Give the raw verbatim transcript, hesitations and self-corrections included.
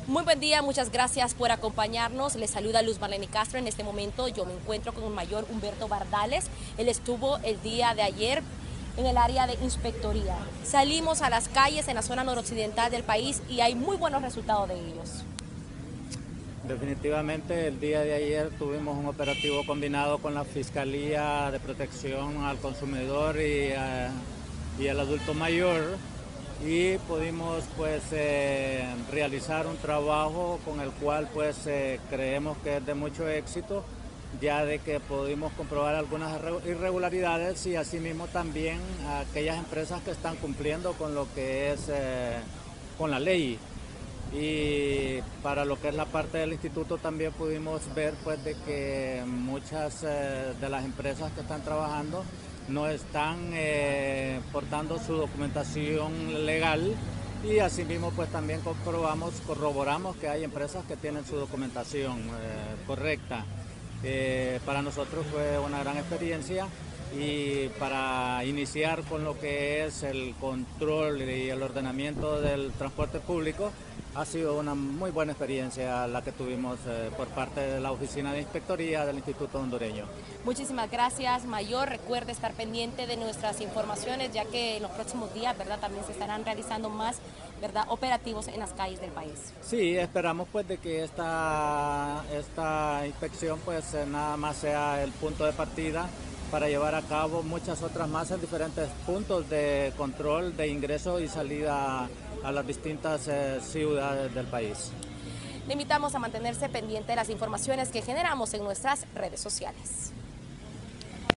Muy buen día, muchas gracias por acompañarnos. Les saluda Luz Marlene Castro. En este momento yo me encuentro con el mayor Humberto Bardales. Él estuvo el día de ayer en el área de inspectoría. Salimos a las calles en la zona noroccidental del país y hay muy buenos resultados de ellos. Definitivamente el día de ayer tuvimos un operativo combinado con la Fiscalía de Protección al Consumidor y, uh, y al Adulto Mayor, y pudimos pues eh, realizar un trabajo con el cual pues eh, creemos que es de mucho éxito, ya de que pudimos comprobar algunas irregularidades y asimismo también a aquellas empresas que están cumpliendo con lo que es eh, con la ley. Y para lo que es la parte del instituto también pudimos ver pues de que muchas eh, de las empresas que están trabajando no están eh, portando su documentación legal, y asimismo pues también comprobamos, corroboramos que hay empresas que tienen su documentación eh, correcta. Eh, para nosotros fue una gran experiencia, y para iniciar con lo que es el control y el ordenamiento del transporte público, ha sido una muy buena experiencia la que tuvimos eh, por parte de la Oficina de Inspectoría del Instituto Hondureño. Muchísimas gracias, Mayor. Recuerde estar pendiente de nuestras informaciones, ya que en los próximos días, ¿verdad?, también se estarán realizando más, ¿verdad?, operativos en las calles del país. Sí, esperamos pues de que esta, esta inspección pues eh, nada más sea el punto de partida para llevar a cabo muchas otras más en diferentes puntos de control de ingreso y salida a las distintas eh, ciudades del país. Le invitamos a mantenerse pendiente de las informaciones que generamos en nuestras redes sociales.